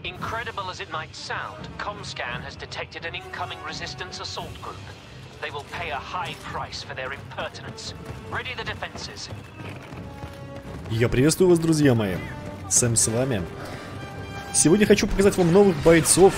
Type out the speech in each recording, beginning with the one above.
Incredible as it might sound, ComScan has detected an incoming resistance assault group. They will pay a high price for their impertinence. Ready the defenses. Я приветствую вас, друзья мои. Сэм с вами. Сегодня хочу показать вам новых бойцов.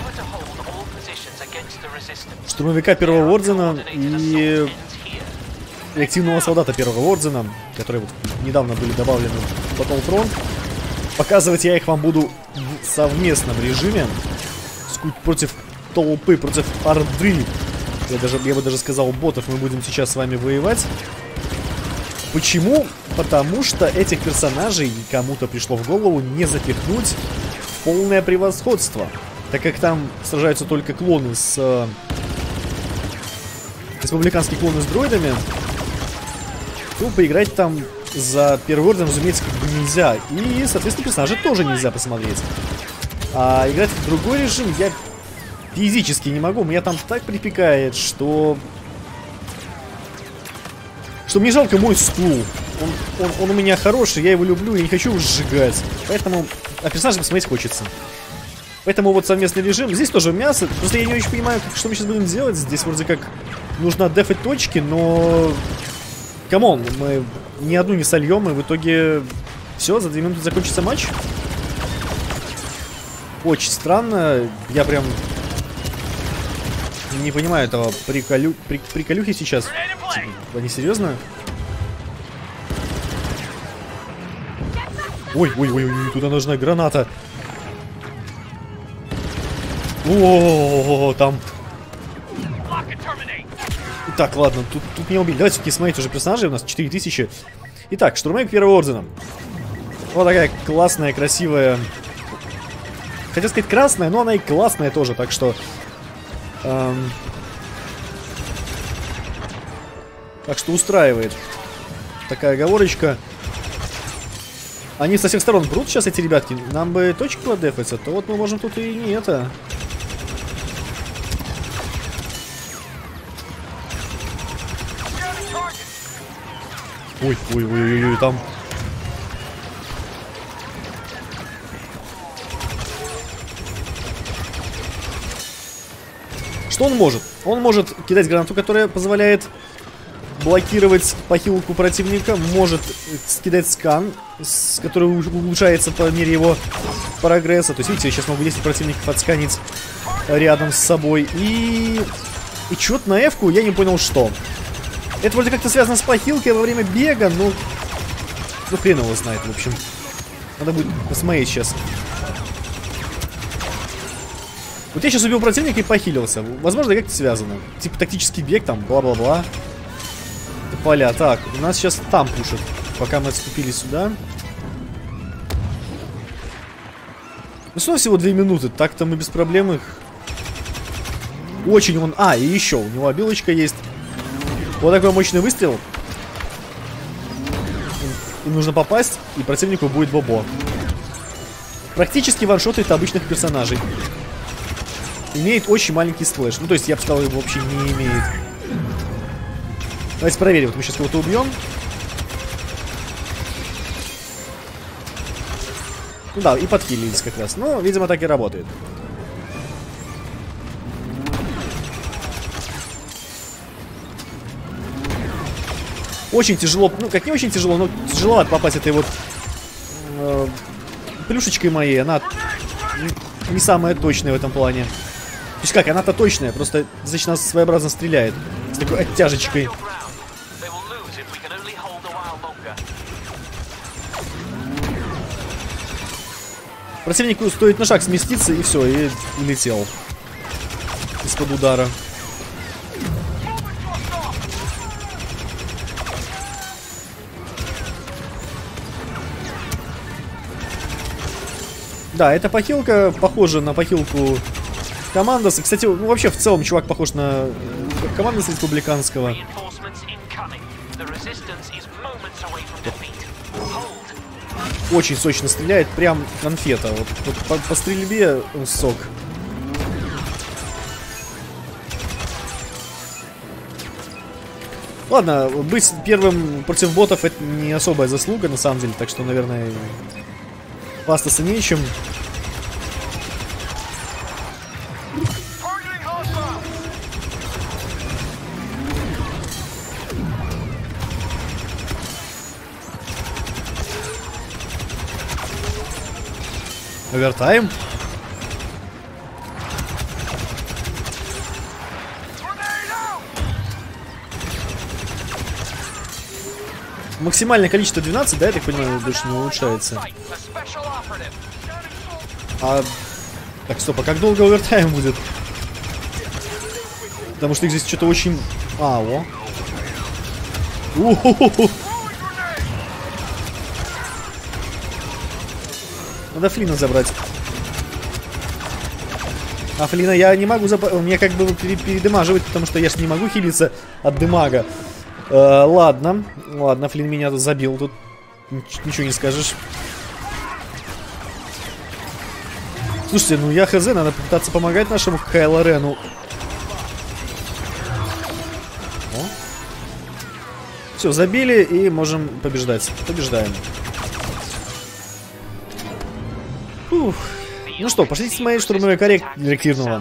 Штурмовика Первого Ордена и реактивного солдата Первого Ордена, которые вот недавно были добавлены в Battlefront. Показывать я их вам буду в совместном режиме. Против толпы, против орды. Я бы даже сказал, ботов мы будем сейчас с вами воевать. Почему? Потому что этих персонажей кому-то пришло в голову не запихнуть в полное превосходство. Так как там сражаются только клоны с... республиканские клоны с дроидами, то поиграть там за Первый Орден, разумеется, как бы нельзя. И, соответственно, персонажей тоже нельзя посмотреть. А играть в другой режим я физически не могу. Меня там так припекает, что мне жалко мой стул. Он у меня хороший, я его люблю и не хочу его сжигать. Поэтому... А персонажа посмотреть хочется. Поэтому вот совместный режим. Здесь тоже мясо. Просто я не очень понимаю, что мы сейчас будем делать. Здесь вроде как нужно дефать точки, но... Камон, мы ни одну не сольем, и в итоге... Все, за 2 минуты закончится матч. Очень странно. Я прям... не понимаю этого приколюхи сейчас. Они серьезно? Ой, туда нужна граната. О, там. Так, ладно, тут не убили. Давайте все-таки смотреть уже персонажей. У нас 4000. Итак, штурмовик Первого Ордена. Вот такая классная, красивая. Хотел сказать красная, но она и классная тоже, так что. Так что устраивает такая оговорочка. Они со всех сторон брут сейчас, эти ребятки. Нам бы точки продефаться, то вот мы можем тут и не это. Ой, там. Что он может? Он может кидать гранату, которая позволяет блокировать похилку противника, может скидать скан, который улучшается по мере его прогресса. То есть, видите, я сейчас могу 10 противников отсканить рядом с собой. И чё-то на F-ку я не понял, что. Это вроде как-то связано с похилкой во время бега, но... Ну, хрен его знает, в общем. Надо будет посмотреть сейчас. Вот я сейчас убил противника и похилился. Возможно, как-то связано. Типа тактический бег, там, бла-бла-бла. Поля. Так, у нас сейчас там пушат. Пока мы отступили сюда. Ну, снова всего 2 минуты. Так-то мы без проблем их... Очень он... А, и еще у него обилочка есть. Вот такой мощный выстрел. Им нужно попасть, и противнику будет бобо. Практически ваншотает обычных персонажей. Имеет очень маленький сплэш. Ну, то есть, я бы сказал, его вообще не имеет. Давайте проверим. Вот мы сейчас кого-то убьем. Ну да, и подхилились как раз. Ну, видимо, так и работает. Очень тяжело, ну как не очень тяжело, но тяжеловато попасть этой вот плюшечкой моей. Она не самая точная в этом плане. То есть как, она-то точная, просто значит она своеобразно стреляет. С такой оттяжечкой. Противнику стоит на шаг сместиться, и все, и улетел из-под удара. Да, эта похилка похожа на похилку Командоса. Кстати, ну вообще в целом чувак похож на Командоса республиканского. Очень сочно стреляет, прям конфета. Вот по стрельбе сок. Ладно, быть первым против ботов — это не особая заслуга, на самом деле. Так что, наверное, хвастаться нечем. Овертайм? Максимальное количество 12, да, я так понимаю, больше не улучшается. Так, стоп, а как долго овертайм будет? Потому что их здесь что-то очень... О. Надо Флина забрать. А Флина я не могу забрать. Он меня как бы передымаживает, потому что я ж не могу хилиться от дымага. Ладно, Флин меня тут забил. Тут ничего не скажешь. Слушайте, ну я хз, надо попытаться помогать нашему Кайло Рену. Все, забили и можем побеждать. Побеждаем. Фух. Ну что, пошлите смотреть штурмовой коллективного.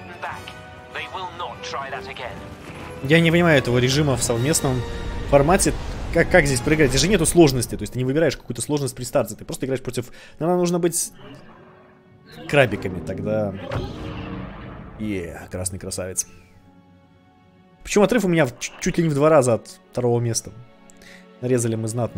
Я не понимаю этого режима в совместном формате. Как здесь проиграть? Здесь же нету сложности. То есть ты не выбираешь какую-то сложность при старте. Ты просто играешь против... Нам нужно быть крабиками. Тогда... Красный красавец. Причем отрыв у меня чуть ли не в 2 раза от 2-го места. Нарезали мы знатно.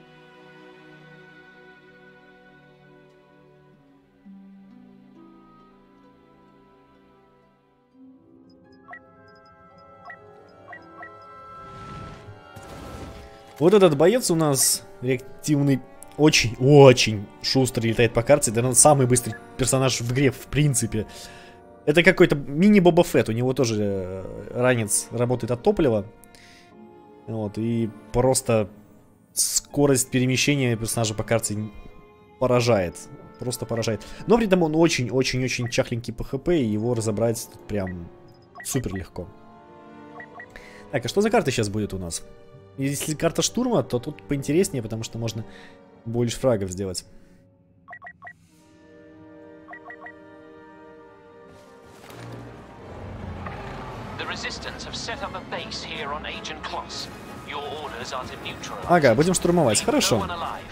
Вот этот боец у нас реактивный, очень шустрый, летает по карте. Наверное, самый быстрый персонаж в игре, в принципе. Это какой-то мини-Боба Фетт. У него тоже ранец работает от топлива. Вот, и просто скорость перемещения персонажа по карте поражает. Просто поражает. Но при этом он очень чахленький по хп, и его разобрать прям супер легко. Так, а что за карта сейчас будет у нас? Если карта штурма, то тут поинтереснее, потому что можно больше фрагов сделать. Ага, будем штурмовать. Хорошо.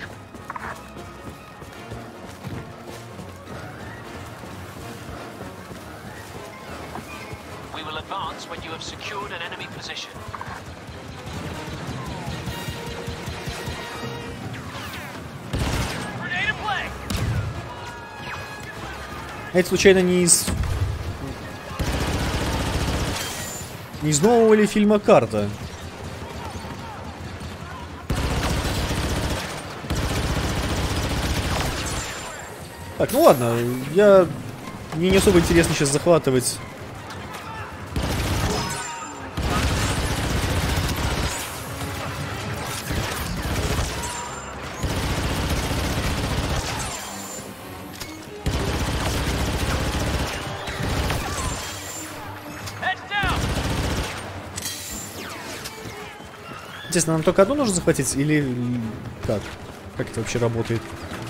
Это случайно не из нового ли фильма «Карта»? Так, ну ладно, мне не особо интересно сейчас захватывать. Интересно, нам только одну нужно захватить или как? Как это вообще работает?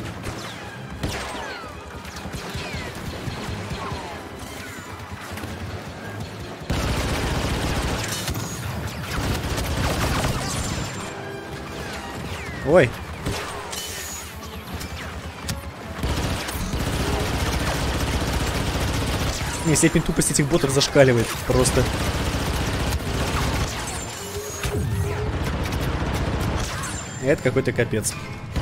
Ой. Не, степень тупости этих ботов зашкаливает просто. Это какой-то капец.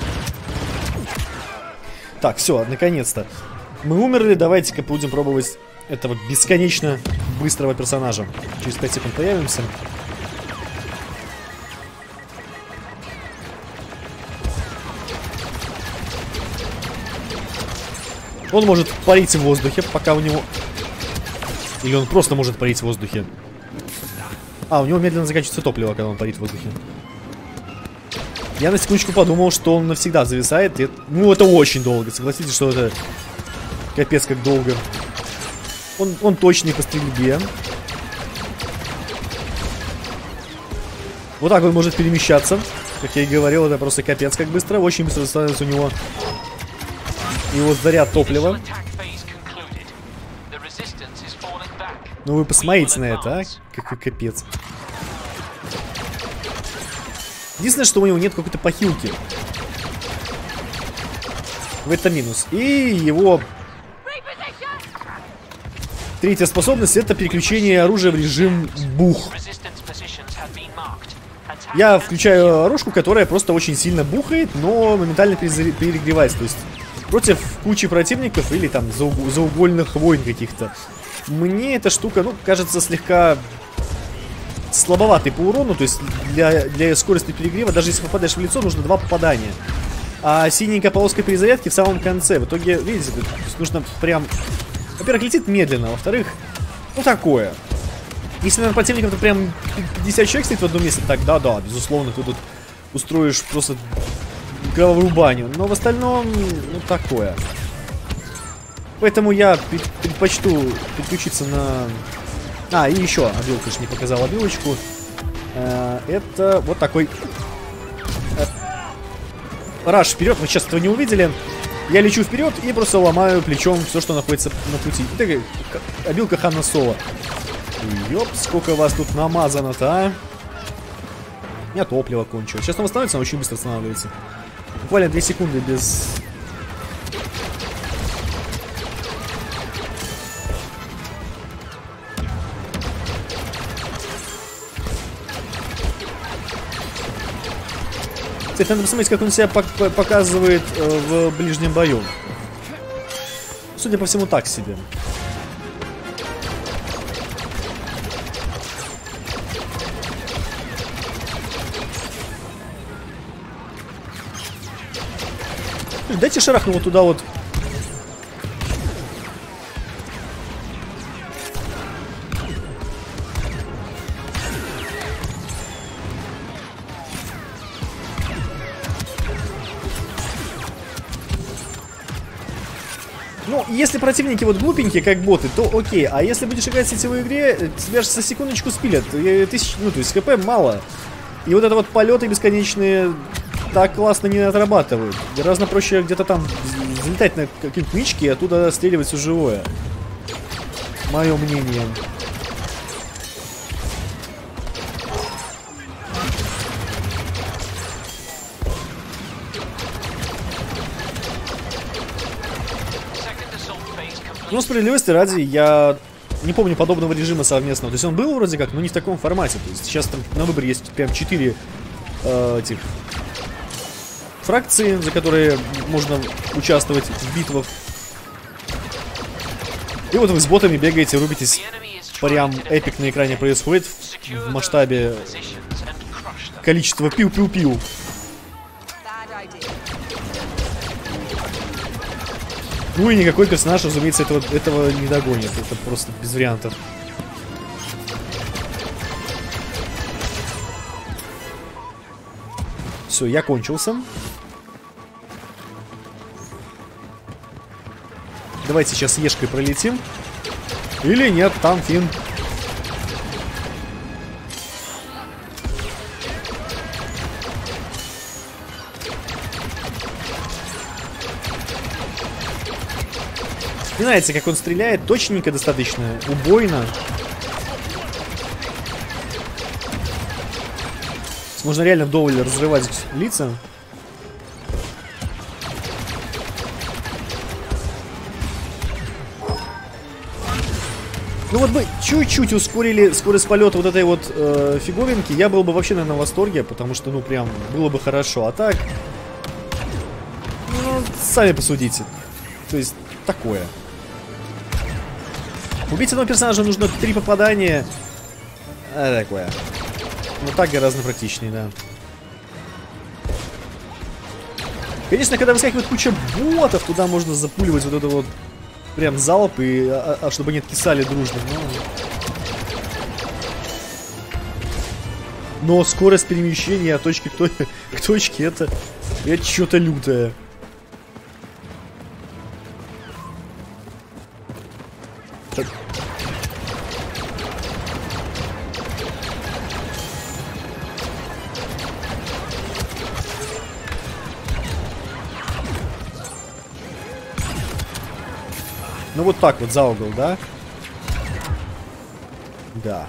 Так, все, наконец-то. Мы умерли, давайте-ка будем пробовать этого бесконечно быстрого персонажа. Через 5 секунд появимся. Он может парить в воздухе, пока у него... Или он просто может парить в воздухе. У него медленно заканчивается топливо, когда он парит в воздухе. Я на секундочку подумал, что он навсегда зависает. И... Ну, это очень долго. Согласитесь, что это капец как долго. Он точный по стрельбе. Вот так он может перемещаться. Как я и говорил, это просто капец как быстро. Очень быстро становится у него его заряд топлива. Ну вы посмотрите на это, а? Какой капец. Единственное, что у него нет какой-то похилки. Это минус. И его третья способность — это переключение оружия в режим бух. Я включаю оружку, которая просто очень сильно бухает, но моментально перегревается. То есть против кучи противников или там заугольных войн каких-то. Мне эта штука, ну, кажется, слегка слабоватой по урону. То есть для скорости перегрева, даже если попадаешь в лицо, нужно 2 попадания. А синенькая полоска перезарядки в самом конце. В итоге, видите, тут нужно прям... Во-первых, летит медленно, во-вторых, ну, такое. Если на противников то прям 50 человек стоит в одном месте, так да, безусловно, ты тут устроишь просто головорубанию. Но в остальном, ну, такое. Поэтому я предпочту переключиться на... и еще обилка, конечно, не показал обилочку. Это вот такой... Раш вперед, вы сейчас этого не увидели. Я лечу вперед и просто ломаю плечом все, что находится на пути. Это обилка Хана Соло. Ёп, сколько вас тут намазано-то, а? У меня топливо кончилось. Сейчас оно восстановится, оно очень быстро останавливается. Буквально 2 секунды без... Кстати, надо посмотреть, как он себя показывает в ближнем бою. Судя по всему, так себе. Дайте шарахну вот туда вот. Ну, если противники вот глупенькие, как боты, то окей. А если будешь играть в сетевой игре, тебя же за секундочку спилят. Ну, то есть хп мало. И вот это вот полеты бесконечные так классно не отрабатывают. Гораздо проще где-то там залетать на какие-то нычки и оттуда отстреливать все живое. Мое мнение. Ну, справедливости ради, я не помню подобного режима совместного. То есть он был вроде как, но не в таком формате. То есть сейчас там на выборе есть прям 4 этих фракции, за которые можно участвовать в битвах. И вот вы с ботами бегаете, рубитесь. Прям эпик на экране происходит в масштабе количества пиу-пиу-пиу. Ну и никакой персонаж, разумеется, этого не догонит. Это просто без вариантов. Все, я кончился. Давайте сейчас ешкой пролетим. Или нет, там фин. Не нравится, как он стреляет, точненько достаточно, убойно. Можно реально вдоволь разрывать лица. Ну вот бы чуть-чуть ускорили скорость полета вот этой вот фиговинки, я был бы вообще, наверное, в восторге, потому что, ну, прям было бы хорошо. А так, ну, сами посудите. То есть, такое. Убить одного персонажа нужно 3 попадания. Такое. Ну так гораздо практичнее, да. Конечно, когда выскакивает куча ботов, туда можно запуливать вот это вот прям залп, и, чтобы они откисали дружно. Но скорость перемещения от точки к точке это что-то лютое. Ну вот так вот за угол, да? Да.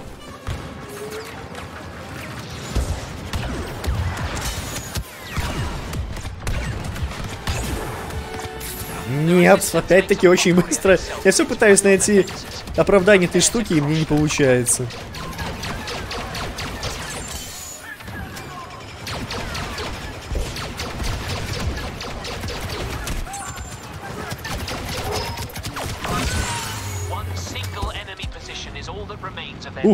Нет, опять-таки очень быстро. Я все пытаюсь найти оправдание этой штуки, и мне не получается. Ух.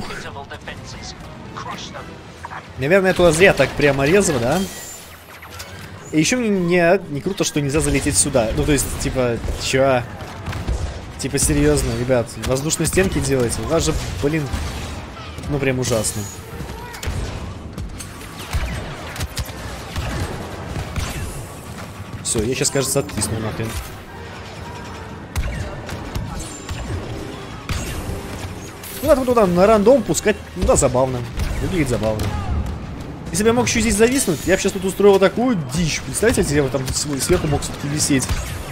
Наверное, я туда зря так прямо резал, да? И еще мне не круто, что нельзя залететь сюда. Ну, то есть, типа, чё? Типа, серьезно, ребят, воздушные стенки делайте. У вас же, блин, ну прям ужасно. Все, я сейчас, кажется, откисну нахрен. Куда-то туда на рандом пускать, ну да, забавно. Выглядит забавно. Если бы я мог еще здесь зависнуть, я бы сейчас тут устроил такую дичь. Представляете, я бы там сверху мог все-таки висеть.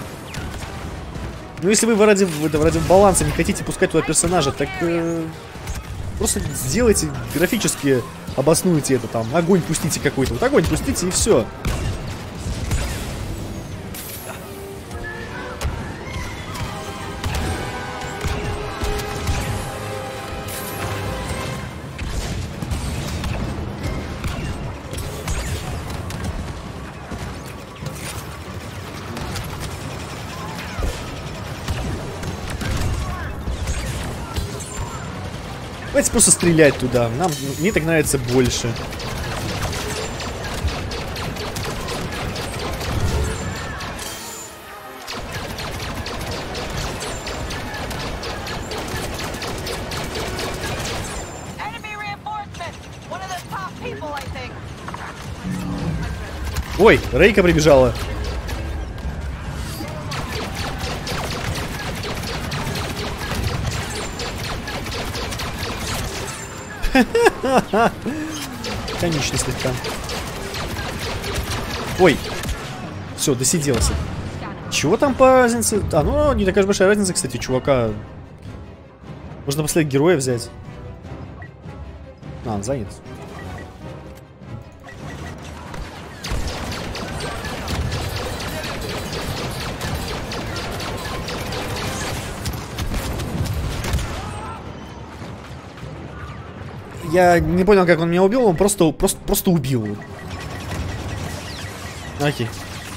Ну, если вы ради баланса не хотите пускать туда персонажа, так просто сделайте графически, обоснуйте это там. Огонь пустите какой-то. Вот огонь пустите и все. Давайте просто стрелять туда. Мне так нравится больше. Ой, Рейка прибежала. Конечно, слегка. Ой. Все, досиделся. Чего там по разнице? А, ну, не такая же большая разница, кстати, чувака. Можно последних героя взять. А, он занят. Я не понял, как он меня убил, он просто убил. Окей.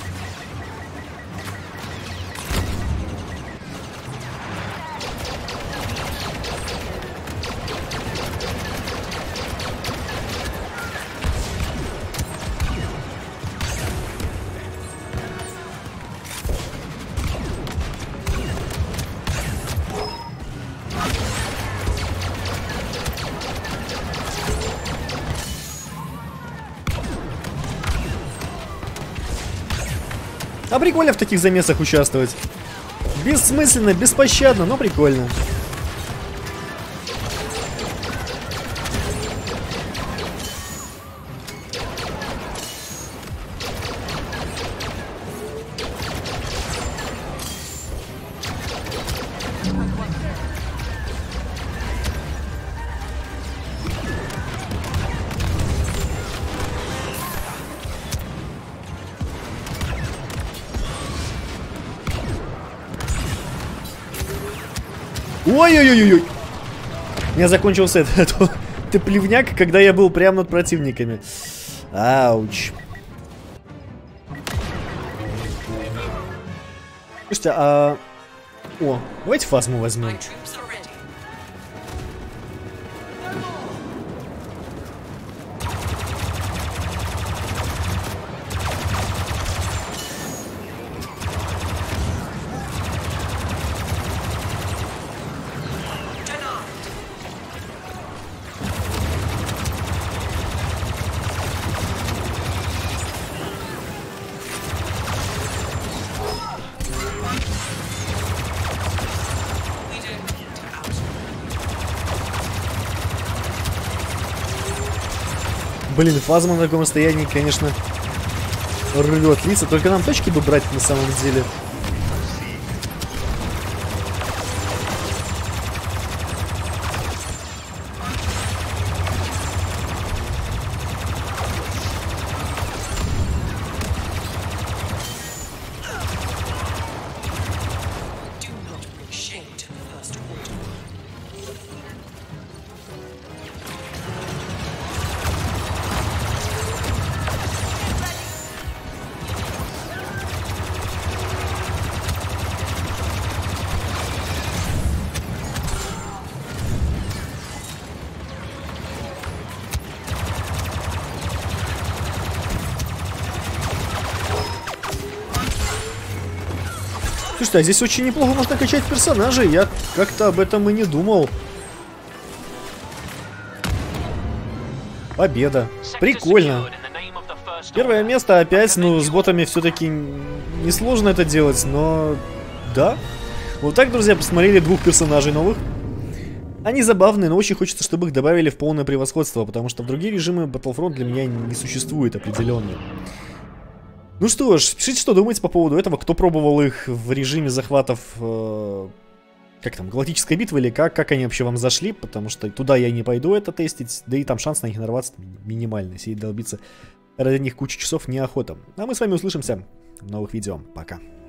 А прикольно в таких замесах участвовать. Бессмысленно, беспощадно, но прикольно. Ой-ой-ой-ой! У меня закончился этот плевняк, когда я был прямо над противниками. Ауч. Слушайте, а... О, давайте фазму возьмем. Блин, фазма на таком расстоянии, конечно, рвет лица. Только нам точки бы брать на самом деле. Слушайте, а здесь очень неплохо можно качать персонажей. Я как-то об этом и не думал. Победа. Прикольно. Первое место опять, ну, с ботами все-таки несложно это делать, но... Да. Вот так, друзья, посмотрели двух персонажей новых. Они забавные, но очень хочется, чтобы их добавили в полное превосходство, потому что в другие режимы Battlefront для меня не существует определенно. Ну что ж, пишите, что думаете по поводу этого, кто пробовал их в режиме захватов, как там, Галактической битвы или как они вообще вам зашли, потому что туда я не пойду это тестить, да и там шанс на них нарваться минимальный, сидеть долбиться ради них кучу часов неохота. А мы с вами услышимся в новых видео, пока.